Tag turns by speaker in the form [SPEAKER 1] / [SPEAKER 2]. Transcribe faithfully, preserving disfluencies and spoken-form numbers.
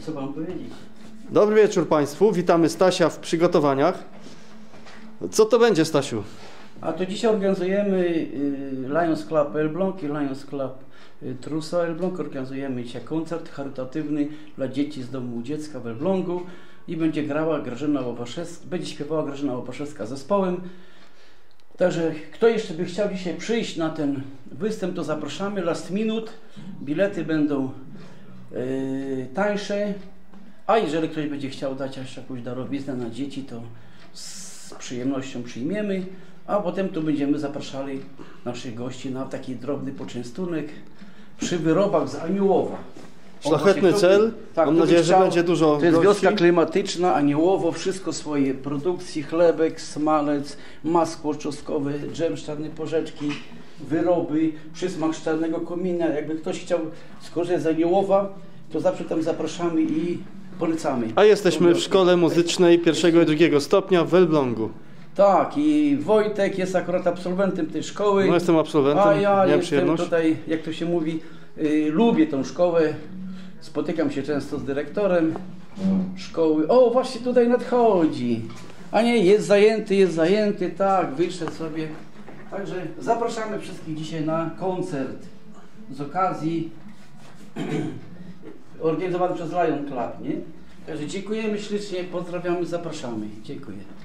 [SPEAKER 1] co wam powiedzieć.
[SPEAKER 2] Dobry wieczór Państwu, witamy Stasia w przygotowaniach. Co to będzie, Stasiu?
[SPEAKER 1] A to dzisiaj organizujemy Lions Club Elbląg i Lions Club Trusa Elbląg. Organizujemy dzisiaj koncert charytatywny dla dzieci z domu dziecka w Elblągu i będzie grała Grażyna Łopaszewska, będzie śpiewała Grażyna Łopaszewska zespołem. Także kto jeszcze by chciał dzisiaj przyjść na ten występ, to zapraszamy. Last minute, bilety będą yy, tańsze, a jeżeli ktoś będzie chciał dać jeszcze jakąś darowiznę na dzieci, to z przyjemnością przyjmiemy, a potem tu będziemy zapraszali naszych gości na taki drobny poczęstunek przy wyrobach z Aniołowa.
[SPEAKER 2] Szlachetny
[SPEAKER 1] kto,
[SPEAKER 2] cel,
[SPEAKER 1] tak,
[SPEAKER 2] mam nadzieję,
[SPEAKER 1] chciał,
[SPEAKER 2] że będzie dużo
[SPEAKER 1] To jest
[SPEAKER 2] gości.
[SPEAKER 1] wioska klimatyczna, Aniołowo, wszystko swoje produkcji, chlebek, smalec, masło czosnkowe, dżem z czarnej porzeczki, wyroby, przysmak z czarnego komina. Jakby ktoś chciał skorzystać z Aniołowa, to zawsze tam zapraszamy i polecamy.
[SPEAKER 2] A jesteśmy w szkole muzycznej pierwszego i drugiego stopnia w Elblągu.
[SPEAKER 1] Tak, i Wojtek jest akurat absolwentem tej szkoły.
[SPEAKER 2] No, jestem absolwentem,
[SPEAKER 1] a ja
[SPEAKER 2] miałem
[SPEAKER 1] jestem
[SPEAKER 2] przyjemność.
[SPEAKER 1] tutaj, jak to się mówi, y, lubię tą szkołę. Spotykam się często z dyrektorem szkoły. O, właśnie tutaj nadchodzi. A nie, jest zajęty, jest zajęty, tak, wyszedł sobie. Także zapraszamy wszystkich dzisiaj na koncert z okazji organizowany przez Lion Club, nie? Także dziękujemy ślicznie, pozdrawiamy, zapraszamy. Dziękuję.